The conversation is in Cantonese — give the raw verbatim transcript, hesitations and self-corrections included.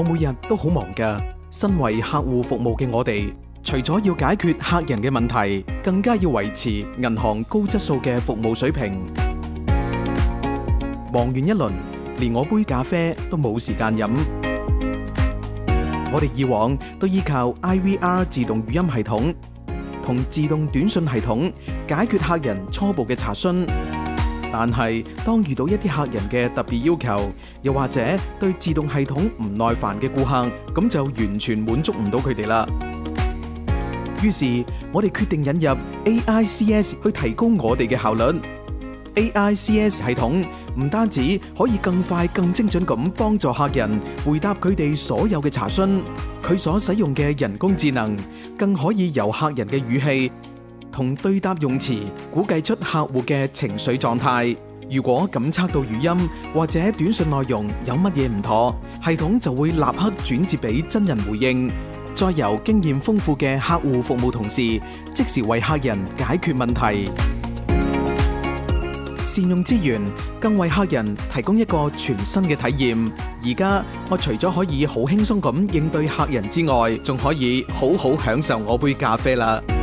每日都好忙㗎，身為客戶服務嘅我哋，除咗要解決客人嘅問題，更加要維持銀行高質素嘅服務水平。忙完一輪，連我杯咖啡都冇時間飲。我哋以往都依靠 I V R 自動語音系統同自動短信系統解決客人初步嘅查詢。但係，當遇到一啲客人嘅特別要求，又或者對自動系統唔耐煩嘅顧客，咁就完全滿足唔到佢哋啦。於是，我哋決定引入 A I C S 去提高我哋嘅效率。A I C S 系統唔單止可以更快、更精準咁幫助客人回答佢哋所有嘅查詢，佢所使用嘅人工智能更可以由客人嘅語氣同對答用詞估計出客戶嘅情緒狀態。如果感測到語音或者短信內容有乜嘢唔妥，系統就會立刻轉接俾真人回應，再由經驗豐富嘅客戶服務同事即時為客人解決問題。善用資源，更為客人提供一個全新嘅體驗。而家我除咗可以好輕鬆咁應對客人之外，仲可以好好享受我杯咖啡啦。